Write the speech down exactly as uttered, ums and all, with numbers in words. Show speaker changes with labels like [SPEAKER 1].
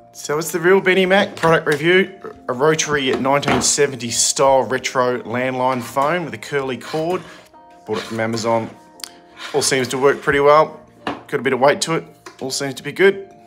[SPEAKER 1] So it's the real Benny Mac product review. A Rotary nineteen seventies style retro landline phone with a curly cord. Bought it from Amazon. All seems to work pretty well. Got a bit of weight to it. All seems to be good.